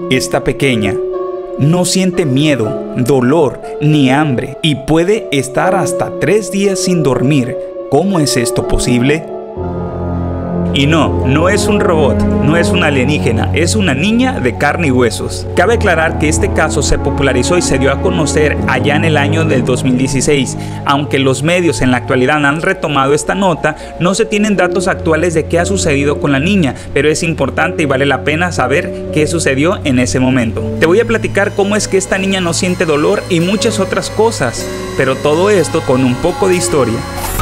Esta pequeña no siente miedo, dolor ni hambre y puede estar hasta 3 días sin dormir. ¿Cómo es esto posible? Y no es un robot, no es una alienígena, es una niña de carne y huesos. Cabe aclarar que este caso se popularizó y se dio a conocer allá en el año del 2016. Aunque los medios en la actualidad han retomado esta nota, no se tienen datos actuales de qué ha sucedido con la niña, pero es importante y vale la pena saber qué sucedió en ese momento. Te voy a platicar cómo es que esta niña no siente dolor y muchas otras cosas, pero todo esto con un poco de historia.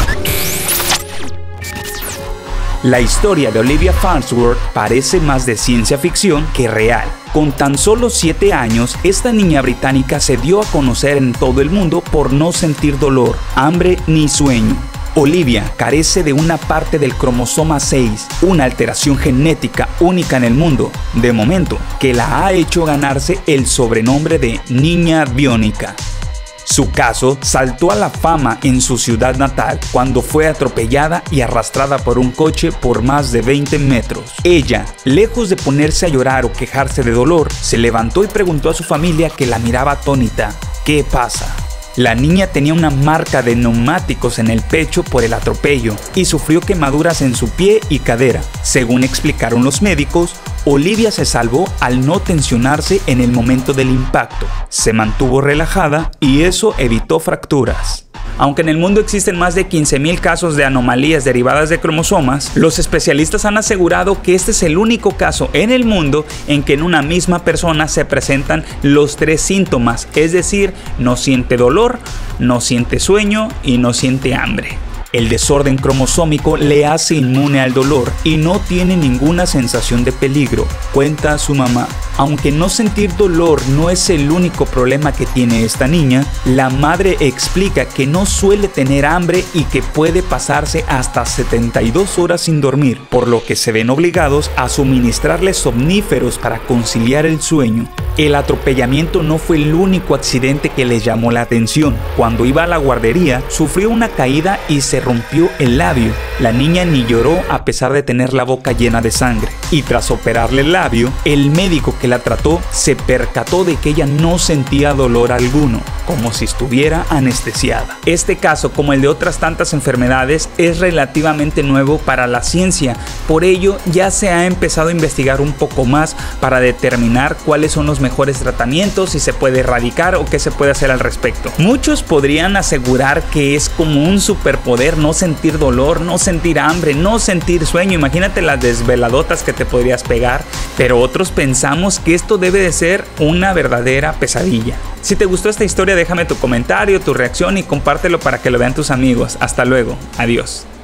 La historia de Olivia Farnsworth parece más de ciencia ficción que real. Con tan solo 7 años, esta niña británica se dio a conocer en todo el mundo por no sentir dolor, hambre ni sueño. Olivia carece de una parte del cromosoma 6, una alteración genética única en el mundo, de momento, que la ha hecho ganarse el sobrenombre de niña biónica. Su caso saltó a la fama en su ciudad natal cuando fue atropellada y arrastrada por un coche por más de 20 metros. Ella, lejos de ponerse a llorar o quejarse de dolor, se levantó y preguntó a su familia, que la miraba atónita: ¿qué pasa? La niña tenía una marca de neumáticos en el pecho por el atropello y sufrió quemaduras en su pie y cadera. Según explicaron los médicos, Olivia se salvó al no tensionarse en el momento del impacto. Se mantuvo relajada y eso evitó fracturas. Aunque en el mundo existen más de 15.000 casos de anomalías derivadas de cromosomas, los especialistas han asegurado que este es el único caso en el mundo en que en una misma persona se presentan los 3 síntomas, es decir, no siente dolor, no siente sueño y no siente hambre. El desorden cromosómico le hace inmune al dolor y no tiene ninguna sensación de peligro, cuenta su mamá. Aunque no sentir dolor no es el único problema que tiene esta niña, la madre explica que no suele tener hambre y que puede pasarse hasta 72 horas sin dormir, por lo que se ven obligados a suministrarle somníferos para conciliar el sueño. El atropellamiento no fue el único accidente que les llamó la atención. Cuando iba a la guardería, sufrió una caída y se rompió el labio. La niña ni lloró a pesar de tener la boca llena de sangre. Y tras operarle el labio, el médico que la trató se percató de que ella no sentía dolor alguno, como si estuviera anestesiada. Este caso, como el de otras tantas enfermedades, es relativamente nuevo para la ciencia. Por ello, ya se ha empezado a investigar un poco más para determinar cuáles son los mejores tratamientos, si se puede erradicar o qué se puede hacer al respecto. Muchos podrían asegurar que es como un superpoder no sentir dolor, no sentir hambre, no sentir sueño. Imagínate las desveladotas que te podrías pegar, pero otros pensamos que esto debe de ser una verdadera pesadilla. Si te gustó esta historia, déjame tu comentario, tu reacción y compártelo para que lo vean tus amigos. Hasta luego. Adiós.